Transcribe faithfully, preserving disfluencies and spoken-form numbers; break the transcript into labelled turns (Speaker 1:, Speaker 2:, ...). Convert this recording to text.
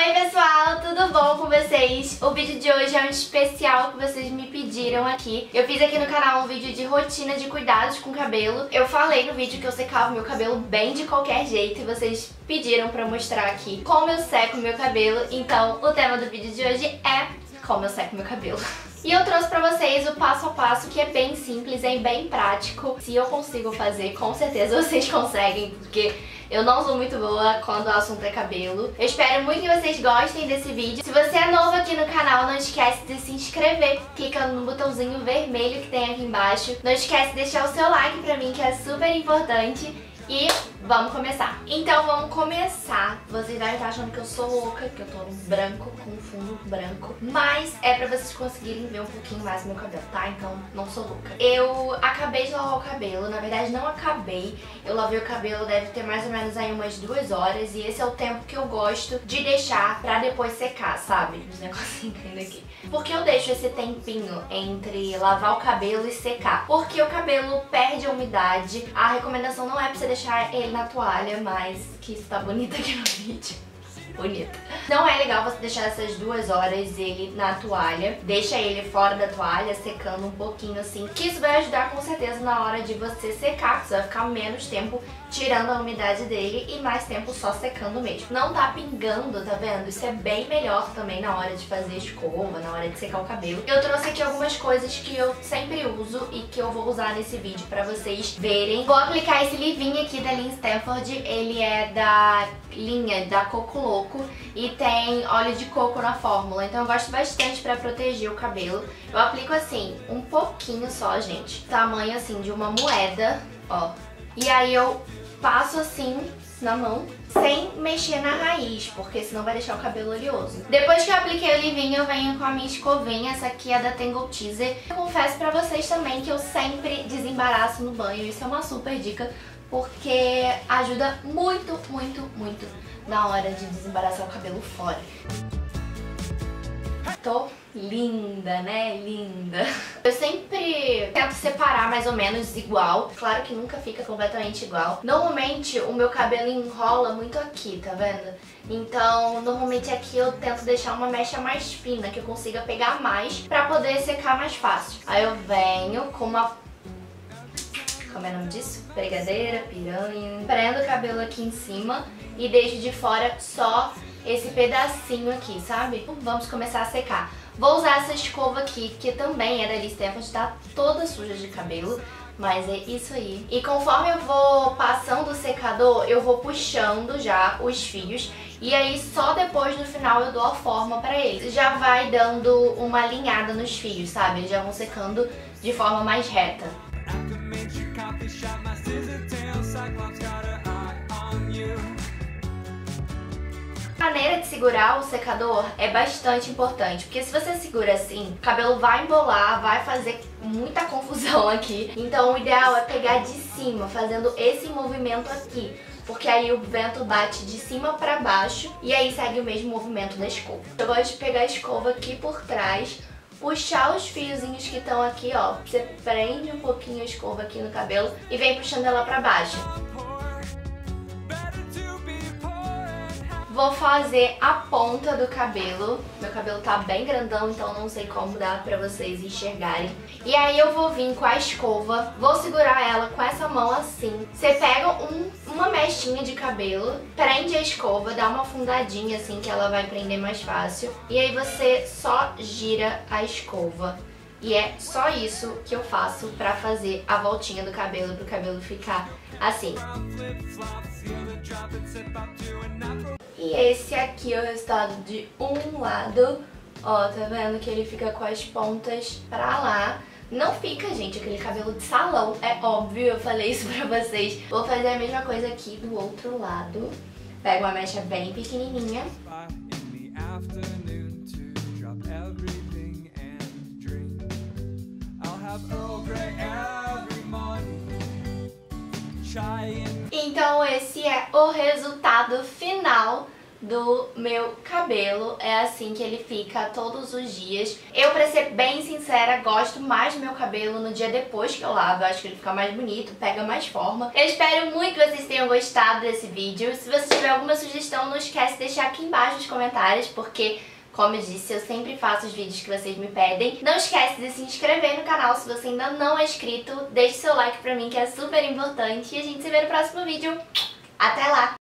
Speaker 1: Oi pessoal, tudo bom com vocês? O vídeo de hoje é um especial que vocês me pediram aqui. Eu fiz aqui no canal um vídeo de rotina de cuidados com o cabelo. Eu falei no vídeo que eu secava meu cabelo bem de qualquer jeito e vocês pediram pra mostrar aqui como eu seco meu cabelo. Então o tema do vídeo de hoje é como eu seco meu cabelo. E eu trouxe pra vocês o passo a passo que é bem simples, é bem prático. Se eu consigo fazer, com certeza vocês conseguem, porque eu não sou muito boa quando o assunto é cabelo. Eu espero muito que vocês gostem desse vídeo. Se você é novo aqui no canal, não esquece de se inscrever, clicando no botãozinho vermelho que tem aqui embaixo. Não esquece de deixar o seu like pra mim, que é super importante. E vamos começar. Então vamos começar. Vocês devem estar achando que eu sou louca, que eu tô no branco, com fundo branco. Mas é pra vocês conseguirem ver um pouquinho mais do meu cabelo, tá? Então não sou louca. Eu acabei de lavar o cabelo. Na verdade não acabei. Eu lavei o cabelo, deve ter mais ou menos aí umas duas horas. E esse é o tempo que eu gosto de deixar pra depois secar, sabe? Os negocinhos caindo aqui. Por que eu deixo esse tempinho entre lavar o cabelo e secar? Porque o cabelo perde a umidade. A recomendação não é pra você deixar ele na toalha, mas que isso tá bonito aqui no vídeo. Bonito. Não é legal você deixar essas duas horas ele na toalha. Deixa ele fora da toalha, secando um pouquinho assim, que isso vai ajudar com certeza na hora de você secar, porque você vai ficar menos tempo tirando a umidade dele e mais tempo só secando mesmo. Não tá pingando, tá vendo? Isso é bem melhor também na hora de fazer escova, na hora de secar o cabelo. Eu trouxe aqui algumas coisas que eu sempre uso e que eu vou usar nesse vídeo pra vocês verem. Vou aplicar esse livinho aqui da Linha Stanford. Ele é da linha da Coco Louco e tem óleo de coco na fórmula, então eu gosto bastante pra proteger o cabelo. Eu aplico assim, um pouquinho só, gente, tamanho assim de uma moeda, ó. E aí eu passo assim na mão, sem mexer na raiz, porque senão vai deixar o cabelo oleoso. Depois que eu apliquei o livinho, eu venho com a minha escovinha. Essa aqui é da Tangle Teezer. Eu confesso pra vocês também que eu sempre desembaraço no banho. Isso é uma super dica, porque ajuda muito, muito, muito na hora de desembaraçar o cabelo fora. Tô linda, né? Linda. Eu sempre tento separar mais ou menos igual. Claro que nunca fica completamente igual. Normalmente o meu cabelo enrola muito aqui, tá vendo? Então, normalmente aqui eu tento deixar uma mecha mais fina, que eu consiga pegar mais pra poder secar mais fácil. Aí eu venho com uma... como é o nome disso? Pregadeira, piranha. Prendo o cabelo aqui em cima e deixo de fora só esse pedacinho aqui, sabe? Vamos começar a secar. Vou usar essa escova aqui, que também é da Linha Stanford, tá toda suja de cabelo, mas é isso aí. E conforme eu vou passando o secador, eu vou puxando já os fios. E aí só depois no final eu dou a forma pra eles. Já vai dando uma alinhada nos fios, sabe? Eles já vão secando de forma mais reta. A maneira de segurar o secador é bastante importante, porque se você segura assim, o cabelo vai embolar, vai fazer muita confusão aqui. Então o ideal é pegar de cima, fazendo esse movimento aqui, porque aí o vento bate de cima pra baixo e aí segue o mesmo movimento da escova. Eu gosto de pegar a escova aqui por trás, puxar os fiozinhos que estão aqui, ó. Você prende um pouquinho a escova aqui no cabelo e vem puxando ela pra baixo. Vou fazer a ponta do cabelo. Meu cabelo tá bem grandão, então não sei como dá pra vocês enxergarem. E aí eu vou vir com a escova, vou segurar ela com essa mão assim. Você pega um, uma mechinha de cabelo, prende a escova, dá uma afundadinha assim que ela vai prender mais fácil. E aí você só gira a escova. E é só isso que eu faço pra fazer a voltinha do cabelo, pro cabelo ficar assim. E esse aqui é o resultado de um lado. Ó, tá vendo que ele fica com as pontas pra lá. Não fica, gente, aquele cabelo de salão, é óbvio, eu falei isso pra vocês. Vou fazer a mesma coisa aqui do outro lado. Pego uma mecha bem pequenininha. Então esse é o resultado final do meu cabelo. É assim que ele fica todos os dias. Eu, pra ser bem sincera, gosto mais do meu cabelo no dia depois que eu lavo. Eu acho que ele fica mais bonito, pega mais forma. Eu espero muito que vocês tenham gostado desse vídeo. Se você tiver alguma sugestão, não esquece de deixar aqui embaixo nos comentários, porque, como eu disse, eu sempre faço os vídeos que vocês me pedem. Não esquece de se inscrever no canal se você ainda não é inscrito. Deixe seu like pra mim, que é super importante. E a gente se vê no próximo vídeo. Até lá!